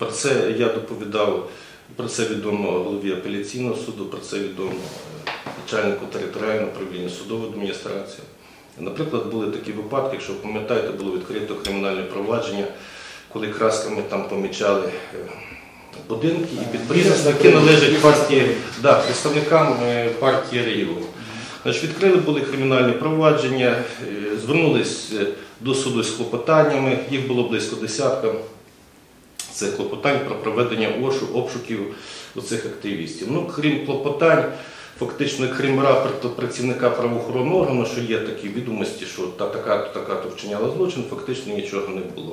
це я доповідав, про це відомо голові апеляційного суду, про це відомо начальнику територіального управління судової адміністрації. Наприклад, були такі випадки, якщо ви пам'ятаєте, було відкрито кримінальне провадження, коли красками там помічали будинки і підприємства, які належать партії, представникам партії регіону. Відкрили були кримінальні провадження, звернулись до суду з клопотаннями, їх було близько десятка. Це клопотань про проведення обшуків у цих активістів. Крім клопотань, фактично, крім рапорту працівника правоохоронного органу, що є такі відомості, що така-то вчиняла злочин, фактично нічого не було.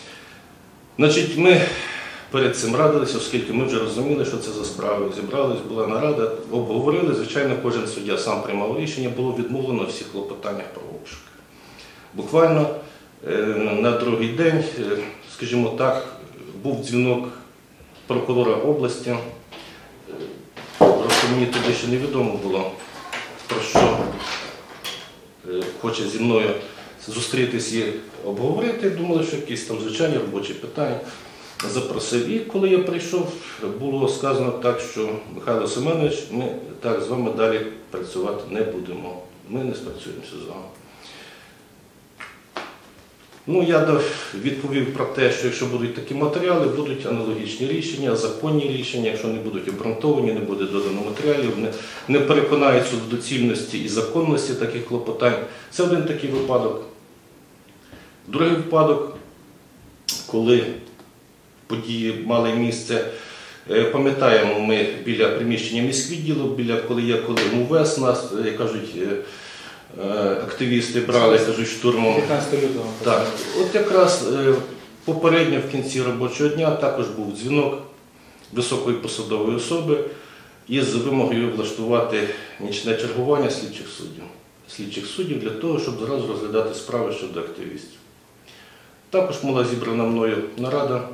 Ми перед цим радилися, оскільки ми вже розуміли, що це за справи. Зібрались, була нарада, обговорили, звичайно, кожен суддя сам приймав рішення, було відмовлено в всіх клопотаннях про обшук. Буквально на другий день, скажімо так, був дзвінок прокурора області. Просто мені тоді ще невідомо було, про що хоче зі мною зустрітись і обговорити. Думали, що якісь там звичайні робочі питання. Запросив. І коли я прийшов, було сказано так, що Михайло Семенович, ми так з вами далі працювати не будемо. Ми не спрацюємося з вами. Я відповів про те, що якщо будуть такі матеріали, будуть аналогічні рішення, законні рішення, якщо не будуть обґрунтовані, не буде додано матеріалів, не переконаються в доцільності і законності таких клопотань. Це один такий випадок. Другий випадок, коли події мали місце, пам'ятаємо, ми біля приміщення міськвідділу, коли МУВС нас, як кажуть, активісти брали, штурмом. 15 лютого. Так. От якраз попередньо в кінці робочого дня також був дзвінок високої посадової особи із вимогою влаштувати нічне чергування слідчих суддів для того, щоб зразу розглядати справи щодо активістів. Також була зібрана мною нарада.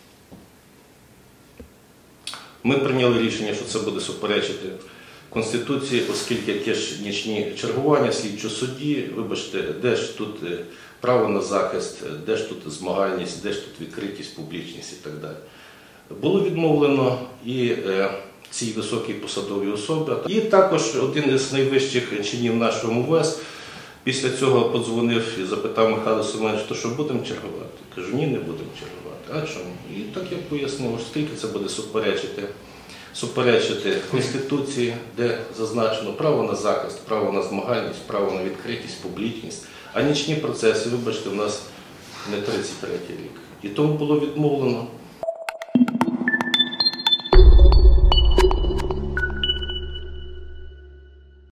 Ми прийняли рішення, що це буде суперечити Конституції, оскільки яке ж нічні чергування слідчого судді, вибачте, де ж тут право на захист, де ж тут змагальність, де ж тут відкритість, публічність і так далі. Було відмовлено і цій високій посадовій особі. І також один із найвищих чинів нашого МУВС після цього подзвонив і запитав Михайло Семенович, то що будемо чергувати? Кажу, ні, не будемо чергувати. А чому? І так я пояснив, оскільки це буде суперечити Конституції, де зазначено право на захист, право на змагальність, право на відкритість, публічність. А нічні процеси, вибачте, у нас не 33-й рік. І тому було відмовлено.